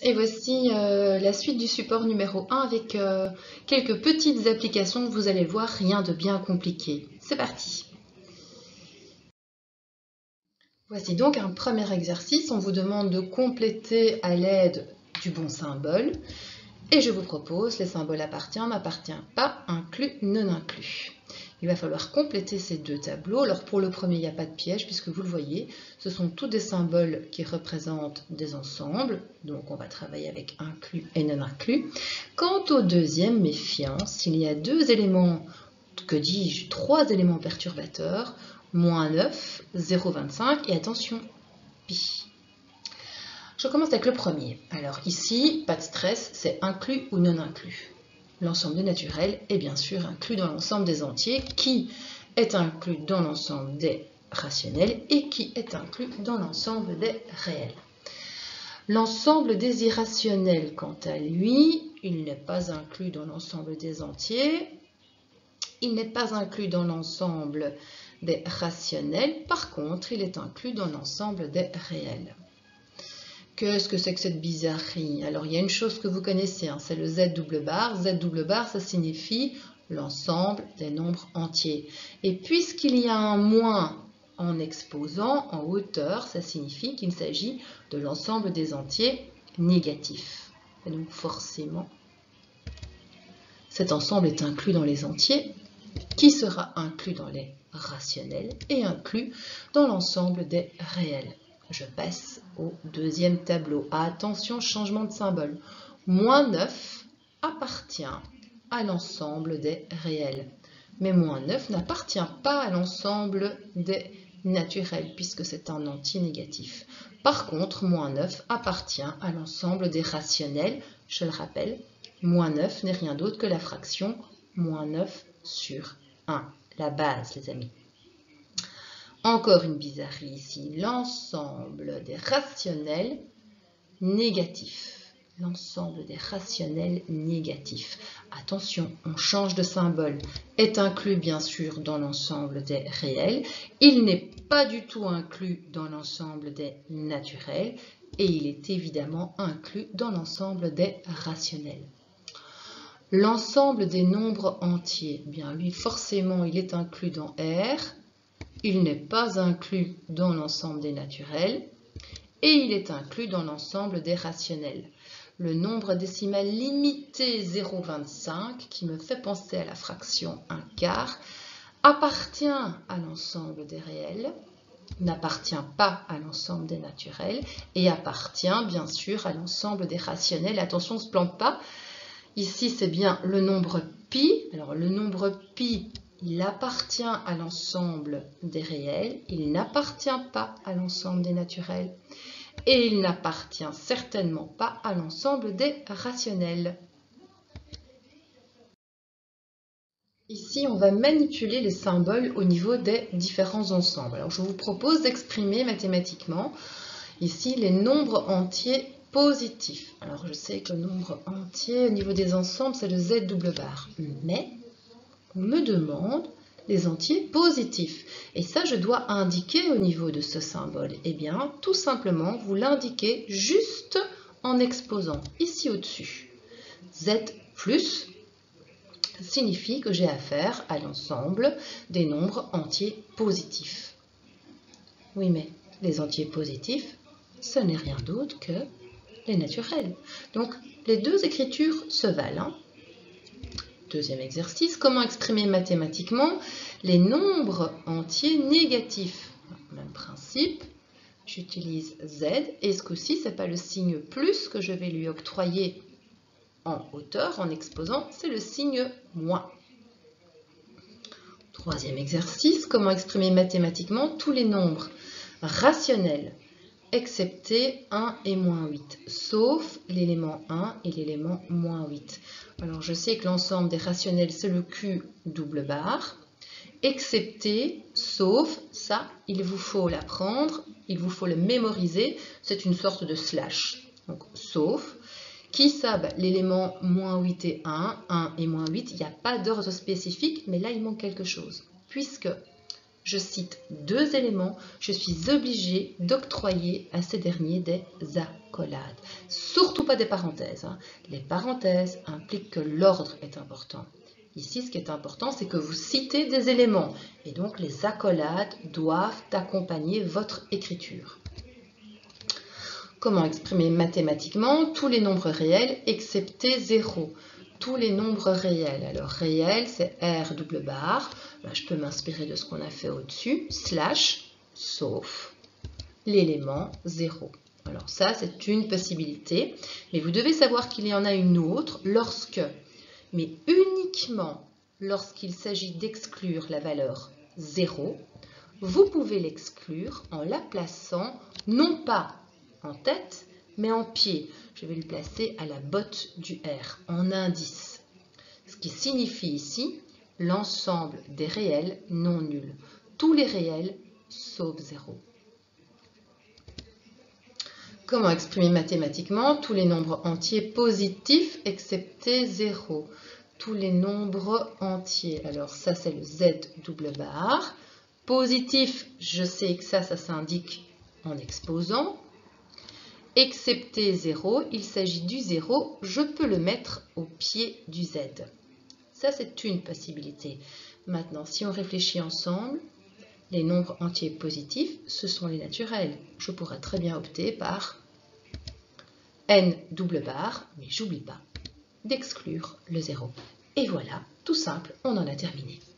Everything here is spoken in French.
Et voici la suite du support numéro 1 avec quelques petites applications. Vous allez voir, rien de bien compliqué. C'est parti! Voici donc un premier exercice. On vous demande de compléter à l'aide du bon symbole. Et je vous propose, les symboles appartient, n'appartient pas, inclus, non inclus. Il va falloir compléter ces deux tableaux. Alors pour le premier, il n'y a pas de piège puisque vous le voyez, ce sont tous des symboles qui représentent des ensembles. Donc on va travailler avec inclus et non inclus. Quant au deuxième, méfiance, il y a deux éléments, que dis-je, trois éléments perturbateurs, moins 9, 0,25 et attention, pi. Je commence avec le premier. Alors ici, pas de stress, c'est inclus ou non inclus. L'ensemble des naturels est bien sûr inclus dans l'ensemble des entiers, qui est inclus dans l'ensemble des rationnels et qui est inclus dans l'ensemble des réels. L'ensemble des irrationnels, quant à lui, il n'est pas inclus dans l'ensemble des entiers, il n'est pas inclus dans l'ensemble des rationnels, par contre, il est inclus dans l'ensemble des réels. Qu'est-ce que c'est que cette bizarrerie? Alors, il y a une chose que vous connaissez, hein, c'est le Z double barre. Z double barre, ça signifie l'ensemble des nombres entiers. Et puisqu'il y a un moins en exposant, en hauteur, ça signifie qu'il s'agit de l'ensemble des entiers négatifs. Et donc, forcément, cet ensemble est inclus dans les entiers, qui sera inclus dans les rationnels et inclus dans l'ensemble des réels. Je passe au deuxième tableau. Attention, changement de symbole. Moins 9 appartient à l'ensemble des réels. Mais moins 9 n'appartient pas à l'ensemble des naturels, puisque c'est un entier négatif. Par contre, moins 9 appartient à l'ensemble des rationnels. Je le rappelle, moins 9 n'est rien d'autre que la fraction moins 9 sur 1. La base, les amis. Encore une bizarrerie ici, l'ensemble des rationnels négatifs. L'ensemble des rationnels négatifs. Attention, on change de symbole. Est inclus bien sûr dans l'ensemble des réels. Il n'est pas du tout inclus dans l'ensemble des naturels. Et il est évidemment inclus dans l'ensemble des rationnels. L'ensemble des nombres entiers, bien lui forcément il est inclus dans R. Il n'est pas inclus dans l'ensemble des naturels et il est inclus dans l'ensemble des rationnels. Le nombre décimal limité 0,25, qui me fait penser à la fraction 1/4, appartient à l'ensemble des réels, n'appartient pas à l'ensemble des naturels et appartient bien sûr à l'ensemble des rationnels. Attention, on ne se plante pas. Ici, c'est bien le nombre pi. Alors, le nombre pi, il appartient à l'ensemble des réels, il n'appartient pas à l'ensemble des naturels et il n'appartient certainement pas à l'ensemble des rationnels. Ici, on va manipuler les symboles au niveau des différents ensembles. Alors, je vous propose d'exprimer mathématiquement ici les nombres entiers positifs. Alors, je sais que le nombre entier au niveau des ensembles, c'est le Z double barre, mais on me demande les entiers positifs. Et ça, je dois indiquer au niveau de ce symbole. Eh bien, tout simplement, vous l'indiquez juste en exposant ici au-dessus. Z plus signifie que j'ai affaire à l'ensemble des nombres entiers positifs. Oui, mais les entiers positifs, ce n'est rien d'autre que les naturels. Donc, les deux écritures se valent. Hein. Deuxième exercice, comment exprimer mathématiquement les nombres entiers négatifs? Même principe, j'utilise Z et ce coup-ci, ce n'est pas le signe plus que je vais lui octroyer en hauteur, en exposant, c'est le signe moins. Troisième exercice, comment exprimer mathématiquement tous les nombres rationnels excepté 1 et moins 8, sauf l'élément 1 et l'élément moins 8. Alors, je sais que l'ensemble des rationnels, c'est le Q double barre, excepté, sauf, ça, il vous faut l'apprendre, il vous faut le mémoriser, c'est une sorte de slash. Donc, sauf, qui savent l'élément moins 8 et 1 et moins 8, il n'y a pas d'ordre spécifique, mais là, il manque quelque chose, puisque je cite 2 éléments, je suis obligée d'octroyer à ces derniers des accolades. Surtout pas des parenthèses. Les parenthèses impliquent que l'ordre est important. Ici, ce qui est important, c'est que vous citez des éléments. Et donc, les accolades doivent accompagner votre écriture. Comment exprimer mathématiquement tous les nombres réels excepté 0? Tous les nombres réels. Alors, réel, c'est R double barre. Je peux m'inspirer de ce qu'on a fait au-dessus. Slash, sauf l'élément 0. Alors ça, c'est une possibilité. Mais vous devez savoir qu'il y en a une autre mais uniquement lorsqu'il s'agit d'exclure la valeur 0, vous pouvez l'exclure en la plaçant non pas en tête, mais en pied. Je vais le placer à la botte du R, en indice. Ce qui signifie ici l'ensemble des réels non nuls. Tous les réels sauf 0. Comment exprimer mathématiquement tous les nombres entiers positifs excepté 0? Tous les nombres entiers. Alors ça, c'est le Z double barre. Positif, je sais que ça s'indique en exposant. Excepté 0, il s'agit du 0, je peux le mettre au pied du Z. Ça, c'est une possibilité. Maintenant, si on réfléchit ensemble, les nombres entiers positifs, ce sont les naturels. Je pourrais très bien opter par N double barre, mais j'oublie pas d'exclure le 0. Et voilà, tout simple, on en a terminé.